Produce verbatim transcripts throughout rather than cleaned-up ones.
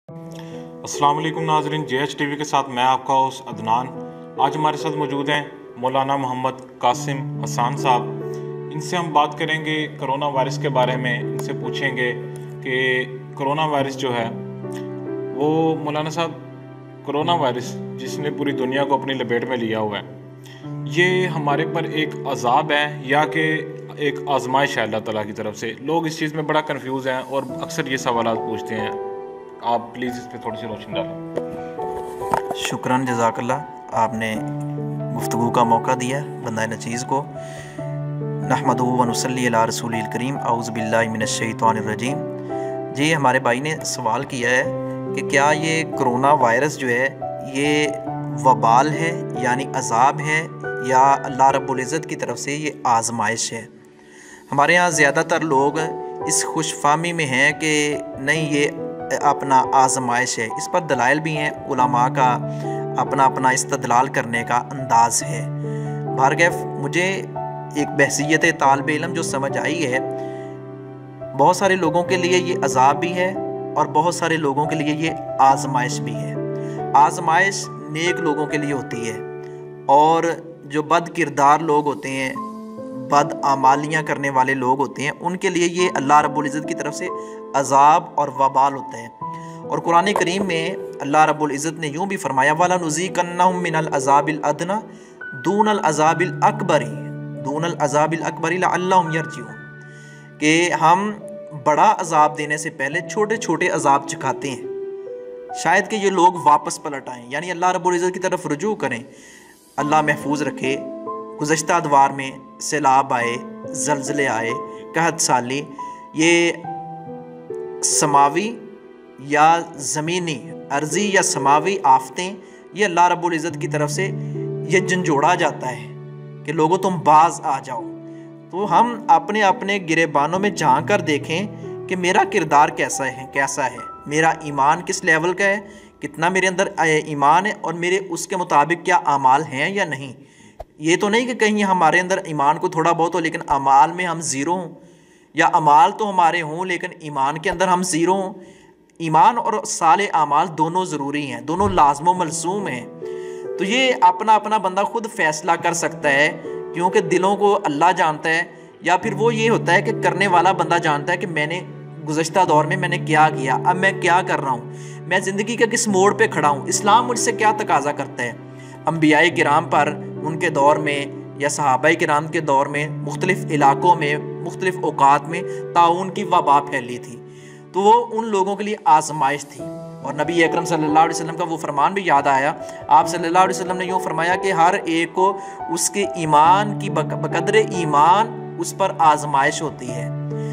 अस्सलाम वालेकुम नाज़रीन, जे एच टी वी के साथ मैं आपका होस्ट अदनान। आज हमारे साथ मौजूद हैं मौलाना मोहम्मद कासिम हसन साहब। इनसे हम बात करेंगे कोरोना वायरस के बारे में। इनसे पूछेंगे कि कोरोना वायरस जो है वो, मौलाना साहब, कोरोना वायरस जिसने पूरी दुनिया को अपनी लपेट में लिया हुआ है, ये हमारे पर एक अजाब है या कि एक आजमाइश है अल्लाह ताला की तरफ से? लोग इस चीज़ में बड़ा कंफ्यूज हैं और अक्सर ये सवाल पूछते हैं। आप प्लीज़ इस पर थोड़ी सी रोशनी डालें। शुक्रान जज़ाकल्ला, आपने गुफ्तगू का मौका दिया बंदा नचीज़ को। नहमदुहु व नुसल्ली अला रसूलिल करीम, औज़ु बिल्लाहि मिनश शैतानिर रजीम। जी, हमारे भाई ने सवाल किया है कि क्या ये कोरोना वायरस जो है ये वबाल है, यानी अज़ाब है, या अल्लाह रब्बुल इज़्ज़त की तरफ से ये आजमाइश है। हमारे यहाँ ज़्यादातर लोग इस खुशफहमी में हैं कि नहीं, ये अपना आजमाइश है। इस पर दलाइल भी हैं, उलमा का अपना अपना इस्तदलाल करने का अंदाज़ है। भार्गव, मुझे एक बहसीयत तालिब इल्म जो समझ आई है, बहुत सारे लोगों के लिए ये अज़ाब भी है और बहुत सारे लोगों के लिए ये आजमाइश भी है। आजमाइश नेक लोगों के लिए होती है और जो बद किरदार लोग होते हैं, बद आमालियाँ करने वाले लोग होते हैं, उनके लिए ये अल्लाह रब्बुल इज़्ज़त की तरफ से अज़ाब और वबाल होता है। और कुरान करीम में अल्लाह रब्बुल इज़्ज़त ने यूँ भी फरमाया, वला नुज़ीक़न्नहुम मिनल अज़ाबिल अदना दूनल अज़ाबिल अकबरी दूनल अज़ाबिल अकबरी लअल्लहुम यरजिऊन, कि हम बड़ा अज़ाब देने से पहले छोटे छोटे अज़ाब चखाते हैं, शायद कि ये लोग वापस पलट आएँ, यानी अल्लाह रब्बुल इज़्ज़त की तरफ रुजू करें। अल्लाह महफूज रखे। गुज़श्ता अदवार में सैलाब आए, ज़लज़ले आए, कहत साली, ये समावी या ज़मीनी, अर्ज़ी या समावी आफतें, ये अल्लाह रब्बुल इज़्ज़त की तरफ से ये झंझोड़ा जाता है कि लोगों तुम बाज आ जाओ। तो हम अपने अपने गिरेबानों में झांक कर देखें कि मेरा किरदार कैसा है कैसा है मेरा ईमान किस लेवल का है, कितना मेरे अंदर ईमान है और मेरे उसके मुताबिक क्या अमाल हैं या नहीं। ये तो नहीं कि कहीं हमारे अंदर ईमान को थोड़ा बहुत हो लेकिन अमाल में हम ज़ीरो हों, या अमाल तो हमारे हों लेकिन ईमान के अंदर हम ज़ीरो हों। ईमान और साले अमाल दोनों ज़रूरी हैं, दोनों लाज़िम मलज़ूम हैं। तो ये अपना अपना बंदा खुद फ़ैसला कर सकता है, क्योंकि दिलों को अल्लाह जानता है, या फिर वो ये होता है कि करने वाला बंदा जानता है कि मैंने गुज़श्ता दौर में मैंने क्या किया, अब मैं क्या कर रहा हूँ, मैं ज़िंदगी के किस मोड़ पे खड़ा हूँ, इस्लाम मुझसे क्या तकाज़ा करता है। अंबियाए किराम पर उनके दौर में या सहाबाए किराम के दौर में मुख्तलिफ़ इलाक़ों में मुख्तलिफ़ औक़ात में ताउन की वबा फैली थी, तो वो उन लोगों के लिए आजमाइश थी। और नबी अकरम सल्लल्लाहु अलैहि वसल्लम का वो फरमान भी याद आया। आप सल्लल्लाहु अलैहि वसल्लम ने यूँ फरमाया कि हर एक को उसके ईमान की बकदरे ईमान उस पर आजमाइश होती है।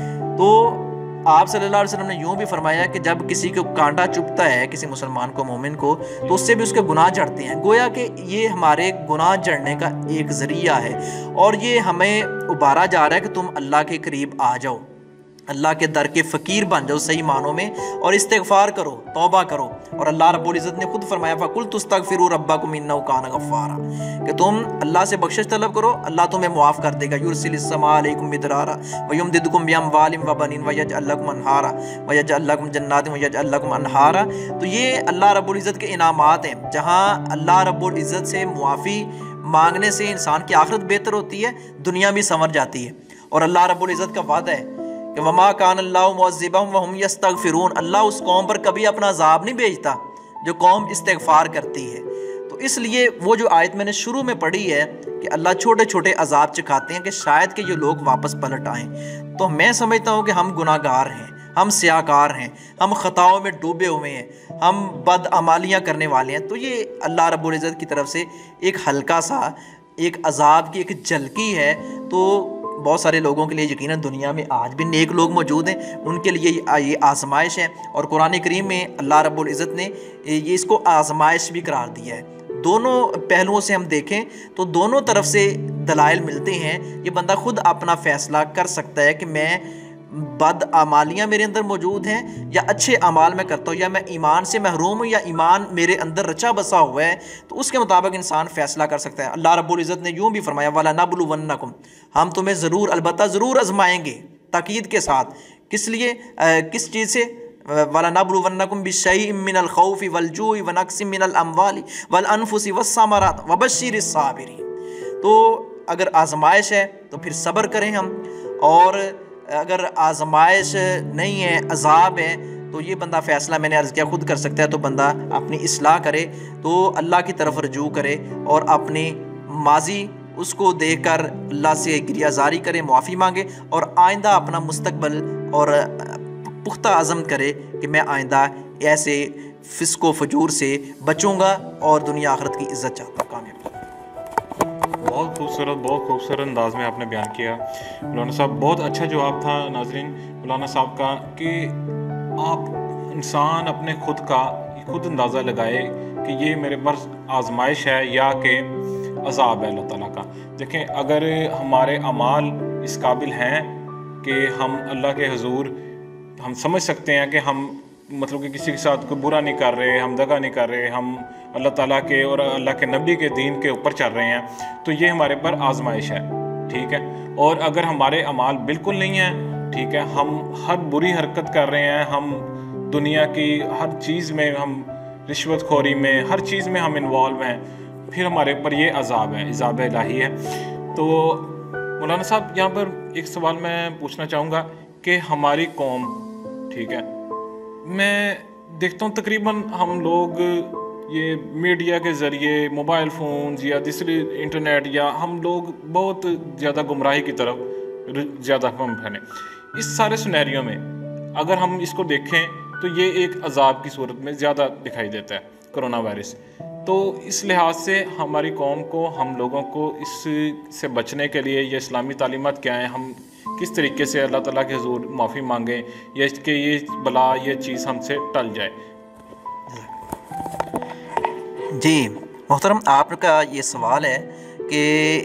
तो आप सल्लल्लाहु अलैहि वसल्लम ने यूँ भी फरमाया कि जब किसी को कांटा चुभता है, किसी मुसलमान को, मोमिन को, तो उससे भी उसके गुनाह झड़ते हैं। गोया कि ये हमारे गुनाह झड़ने का एक ज़रिया है और ये हमें उबारा जा रहा है कि तुम अल्लाह के करीब आ जाओ, अल्लाह के दर के फ़कीर बन जाओ सही मानों में, और इस्तिग़फ़ार करो, तौबा करो। और अल्लाह रब्बुल इज़्ज़त ने खुद फरमाया, फ़कुल तुस्तग़फ़िरू रब्बकुम इन्नहु कान गफ़्फ़ारा, कि तुम अल्लाह से बख्शिश तलब करो, अल्लाह तुम्हें मुआफ़ कर देगा। युरसिलिस समा अलैकुम मिदरारा व युमदिदकुम बिअमवालिन व बनीन व यजअल लकुम अनहारा व यजअल लकुम जन्नातिन व यजअल लकुम अनहारा। तो ये अल्लाह रब्बुल इज़्ज़त के इनामात हैं, जहाँ अल्लाह रब्बुल इज़्ज़त से मुआफ़ी मांगने से इंसान की आखिरत बेहतर होती है, दुनिया भी संवर जाती है। और अल्लाह रब्बुल इज़्ज़त का वादा है कि वमा कान अल्लाहु मुअज़्ज़िबहुम व हुम यस्तग़फ़िरून, अल्लाह उस कौम पर कभी अपना अज़ाब नहीं भेजता जो कौम इस्तिग़फ़ार करती है। तो इसलिए वो जो आयत मैंने शुरू में पढ़ी है कि अल्लाह छोटे छोटे अज़ाब चखाते हैं कि शायद कि ये लोग वापस पलट आएँ, तो मैं समझता हूँ कि हम गुनाहगार हैं, हम सियाकार हैं, हम ख़ताओं में डूबे हुए हैं, हम बद अमालियाँ करने वाले हैं। तो ये अल्लाह रब्बुल इज़्ज़त की तरफ से एक हल्का सा एक अज़ाब की एक झलकी है। तो बहुत सारे लोगों के लिए यकीनन दुनिया में आज भी नेक लोग मौजूद हैं, उनके लिए ये आजमाइश है। और कुरान करीम में अल्लाह रब्बुल इज़्ज़त ने ये इसको आजमाइश भी करार दिया है। दोनों पहलुओं से हम देखें तो दोनों तरफ से दलाइल मिलते हैं। ये बंदा खुद अपना फ़ैसला कर सकता है कि मैं बद आमालियाँ मेरे अंदर मौजूद हैं या अच्छे अमाल में करता हूँ, या मैं ईमान से महरूम हूँ या ईमान मेरे अंदर रचा बसा हुआ है। तो उसके मुताबिक इंसान फ़ैसला कर सकता है। अल्लाह रब्बुल इज़्ज़त ने यूँ भी फरमाया, वाला नबलुवन्नकुम, हम तुम्हें ज़रूर अलबत्ता ज़रूर आजमाएंगे, ताकीद के साथ। किस लिए? आ, किस चीज़ से? वला नबलुवन्नकुम बिशैइन मिनल खौफि वल जूइ व नक्सिम मिनल अमवालि वल अनफुसि वस्समरात वबश्शिरिस साबिरीन। तो अगर आजमाइश है तो फिर सब्र करें हम, और अगर आजमाइश नहीं है, अजाब है, तो ये बंदा फ़ैसला मैंने अर्ज़ किया खुद कर सकता है। तो बंदा अपनी इस्लाह करे, तो अल्लाह की तरफ रजू करे और अपनी माजी उसको देखकर अल्लाह से गिरियाजारी करे, मुआफ़ी मांगे और आइंदा अपना मुस्तकबल और पुख्ता अज़म करे कि मैं आइंदा ऐसे फ़िस्को फजूर से बचूँगा और दुनिया आखिरत की इज़्ज़त चाहता हूँ, कामयाबी। बहुत खूबसूरत बहुत खूबसूरत अंदाज में आपने बयान किया मौलाना साहब। बहुत अच्छा जवाब था नाजरीन मौलाना साहब का कि आप इंसान अपने खुद का खुद अंदाज़ा लगाए कि ये मेरे पर आजमाइश है या कि अज़ाब है अल्लाह ताला का। देखें, अगर हमारे अमाल इस काबिल हैं कि हम अल्लाह के हुजूर हम समझ सकते हैं कि हम मतलब कि किसी के साथ कोई बुरा नहीं कर रहे, हम दगा नहीं कर रहे, हम अल्लाह ताला के और अल्लाह के नबी के दीन के ऊपर चल रहे हैं, तो ये हमारे पर आजमाइश है, ठीक है। और अगर हमारे अमाल बिल्कुल नहीं हैं, ठीक है, हम हर बुरी हरकत कर रहे हैं, हम दुनिया की हर चीज़ में, हम रिश्वतखोरी में, हर चीज़ में हम इन्वॉल्व हैं, फिर हमारे ऊपर ये अजाब है, इज़ाब इलाही है। तो मौलाना साहब यहाँ पर एक सवाल मैं पूछना चाहूँगा कि हमारी कौम, ठीक है, मैं देखता हूँ तकरीबन हम लोग ये मीडिया के ज़रिए, मोबाइल फ़ोन्स या दूसरी इंटरनेट, या हम लोग बहुत ज़्यादा गुमराही की तरफ ज़्यादा हम फैले। इस सारे सिनेरियो में अगर हम इसको देखें तो ये एक अजाब की सूरत में ज़्यादा दिखाई देता है कोरोना वायरस। तो इस लिहाज से हमारी कौम को, हम लोगों को इस से बचने के लिए ये इस्लामी तालीमात क्या हैं, हम किस तरीके से अल्लाह ताला के हुज़ूर माफ़ी मांगें या इसके ये बला ये चीज़ हमसे टल जाए। जी मोहतरम, आपका ये सवाल है कि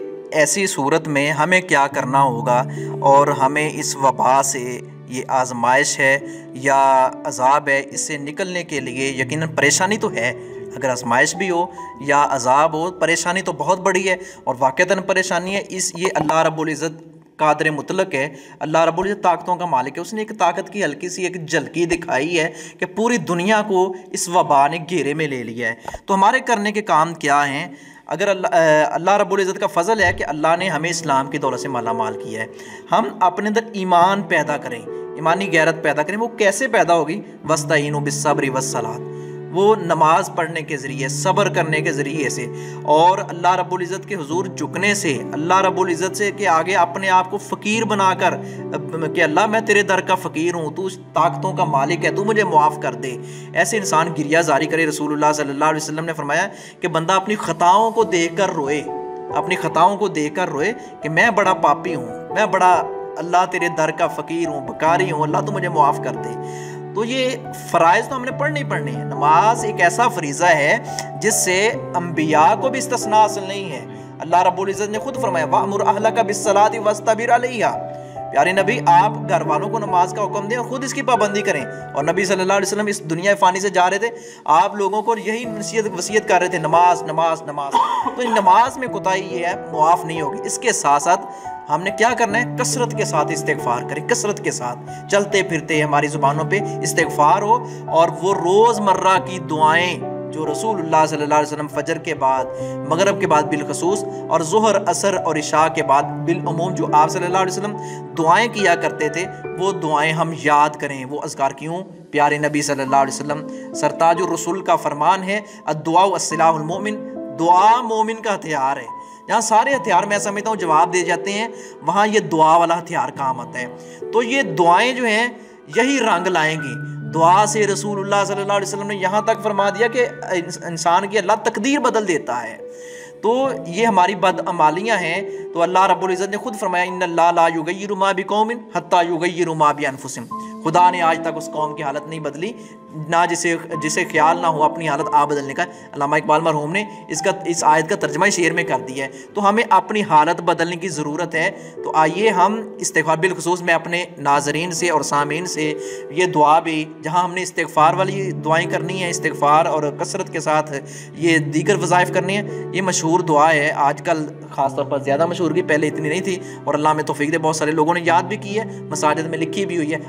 ऐसी सूरत में हमें क्या करना होगा और हमें इस वबा से, ये आजमाइश है या अजाब है, इससे निकलने के लिए यकीनन परेशानी तो है। अगर आजमाइश भी हो या अजाब हो, परेशानी तो बहुत बड़ी है और वाक़तन परेशानी है। इस ये अल्लाह रब्बुल इज़्ज़त कादर मुतलक है, अल्लाह रब्बुल इज़्ज़त ताकतों का मालिक है। उसने एक ताकत की हल्की सी एक झलकी दिखाई है कि पूरी दुनिया को इस वबा ने घेरे में ले लिया है। तो हमारे करने के काम क्या हैं? अगर अल्लाह अल्लाह रब्बुल इज़्ज़त का फ़ज़ल है कि अल्लाह ने हमें इस्लाम की दौलत से माला माल किया है, हम अपने अंदर ईमान पैदा करें, ईमानी गैरत पैदा करें। वो कैसे पैदा होगी? वस्तईनु बिस्सब्रि वस्सलात, वो नमाज पढ़ने के ज़रिए, सब्र करने के ज़रिए से और अल्लाह रब्बुल इज़्ज़त के हुजूर झुकने से, अल्लाह रब्बुल इज़्ज़त से के आगे अपने आप को फ़कीर बनाकर कि अल्लाह मैं तेरे दर का फ़कीर हूँ, तू ताकतों का मालिक है, तू मुझे मुआफ़ कर दे। ऐसे इंसान गिरियाज़ारी करे। रसूलुल्लाह सल्लल्लाहु अलैहि वसल्लम ने फरमाया कि बंदा अपनी ख़ताओं को देख कर रोए, अपनी ख़ताओं को देख कर रोए कि मैं बड़ा पापी हूँ, मैं बड़ा अल्लाह तेरे दर का फ़कीर हूँ, बकारी हूँ, अल्लाह तू मुझे मुआफ़ कर दे। तो ये फ़राइज़ तो हमने पढ़ने ही पढ़ने हैं। नमाज एक ऐसा फरीज़ा है जिससे अम्बिया को भी इस्तिस्ना हासिल नहीं है। अल्लाह रब्बुल इज़्ज़त ने खुद फरमाया वअमुर अहलका बिस्सलाति वस्तबिर अलैहा। प्यारे नबी, आप घर वालों को नमाज का हुक्म दें और ख़ुद इसकी पाबंदी करें। और नबी सल्लल्लाहु अलैहि वसल्लम इस दुनिया फ़ानी से जा रहे थे, आप लोगों को यही नसीहत वसीयत कर रहे थे, नमाज नमाज नमाज। तो इन नमाज में कोताही ये है, मुआफ़ नहीं होगी। इसके साथ साथ हमने क्या करना है? कसरत के साथ इस्तिग़फ़ार करें, कसरत के साथ चलते फिरते हमारी ज़ुबानों पे इस्तिग़फ़ार हो। और वो रोज़मर्रा की दुआएं जो रसूलुल्लाह सल्लल्लाहु अलैहि वसल्लम फ़जर के बाद, मगरिब के बाद बिलखसूस और ज़ुहर, असर और इशा के बाद बिलअमूम जो आप सल्लल्लाहु अलैहि वसल्लम दुआएं किया करते थे, वो दुआएं हम याद करें। वो अज़कार क्यों? प्यारे नबी सल्लल्लाहु अलैहि वसल्लम सरताजुर रसूल का फरमान है, अद्दुआ अस्सिलाहुल मोमिन, दुआ मोमिन का हथियार है। जहाँ सारे हथियार मैं समझता हूँ जवाब दे जाते हैं, वहाँ ये दुआ वाला हथियार काम आता है। तो ये दुआएं जो हैं यही रंग लाएंगी। दुआ से रसूलुल्लाह सल्लल्लाहु अलैहि वसल्लम ने यहाँ तक फरमा दिया कि इंसान की अल्लाह तकदीर बदल देता है। तो ये हमारी बदअमालियाँ हैं। तो अल्लाह रब्बुल इज़्ज़त ने खुद फरमाया इन्नल्लाह ला युगय्यिरु मा बिक़ौमिन हत्ता युगय्यिरु मा बिअनफुसिहिम। खुदा ने आज तक उस कौम की हालत नहीं बदली ना जिसे जिसे ख्याल ना हो अपनी हालत आप बदलने का। अल्लामा इकबाल मरहूम ने इसका इस आयत का तर्जमा शेर में कर दिया है। तो हमें अपनी हालत बदलने की ज़रूरत है। तो आइए हम इस्तिग़फ़ार, बिलखुसूस मैं अपने नाज़रीन से और सामीन से ये दुआ भी, जहाँ हमने इस्तिग़फ़ार वाली दुआएं करनी है, इस्तिग़फ़ार और कसरत के साथ ये दीगर वज़ाइफ करनी है। ये मशहूर दुआ है, आजकल ख़ास तौर पर ज़्यादा मशहूर की, पहले इतनी नहीं थी और अल्लाह में तौफ़ीक़ दे बहुत सारे लोगों ने याद भी की है, मसाजिद में लिखी भी हुई है। अल्लाह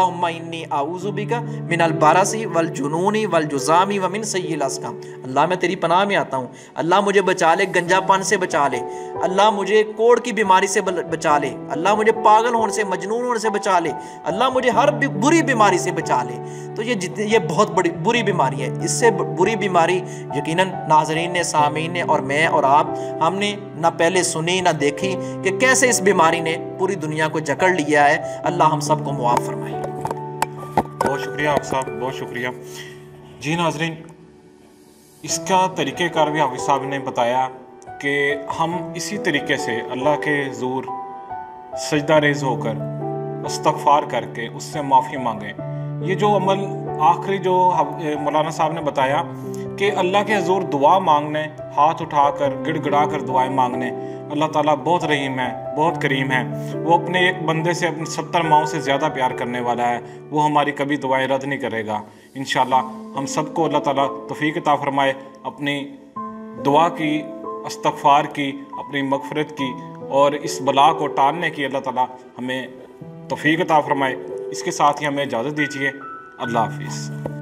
अल्लाहुम्मा इन्नी आऊज़ु बिका मिनल बारसी वल जुनूनी वल जुज़ामी व मिन सय्यिल अस्क़ाम। अल्लाह मैं तेरी पनाह में आता हूँ। अल्लाह मुझे बचा ले गंजापन से, बचा ले। अल्लाह मुझे कोढ़ की बीमारी से बचा ले। अल्लाह मुझे पागल होने से, मजनून होने से बचा ले। अल्लाह मुझे हर बुरी बीमारी से बचा ले। तो ये जितनी ये बहुत बड़ी बुरी बीमारी है। इससे बुरी बीमारी यकीनन नाज़रीन ने, सामीन ने और मैं और आप हमने ना पहले सुनी ना देखी कि कैसे इस बीमारी ने पूरी दुनिया को जकड़ लिया है। अल्लाह हम सबको मुआफ़ फरमाए। बहुत शुक्रिया आप साहब, बहुत शुक्रिया। जी नाज़रीन, इसका तरीक़ेकार भी हाफ़िज़ साहब ने बताया कि हम इसी तरीके से अल्लाह के हुज़ूर सजदा रेज़ होकर इस्तग़फ़ार करके उससे माफ़ी मांगें। ये जो अमल आखिरी जो मौलाना साहब ने बताया कि अल्लाह के हुज़ूर दुआ मांगने, हाथ उठाकर गिड़गिड़ा कर दुआएं मांगने, अल्लाह ताला बहुत रहीम है, बहुत करीम है। वो अपने एक बंदे से अपने सत्तर माओं से ज़्यादा प्यार करने वाला है। वो हमारी कभी दुआएं रद्द नहीं करेगा। इंशाअल्लाह हम सबको अल्लाह ताला तौफ़ीक़ अता फ़रमाए अपनी दुआ की, इस्तग़फ़ार की, अपनी मग़फ़िरत की और इस बला को टालने की अल्लाह ताला हमें तौफ़ीक़ अता फ़रमाए। इसके साथ ही हमें इजाज़त दीजिए। अल्लाह हाफ़िज़।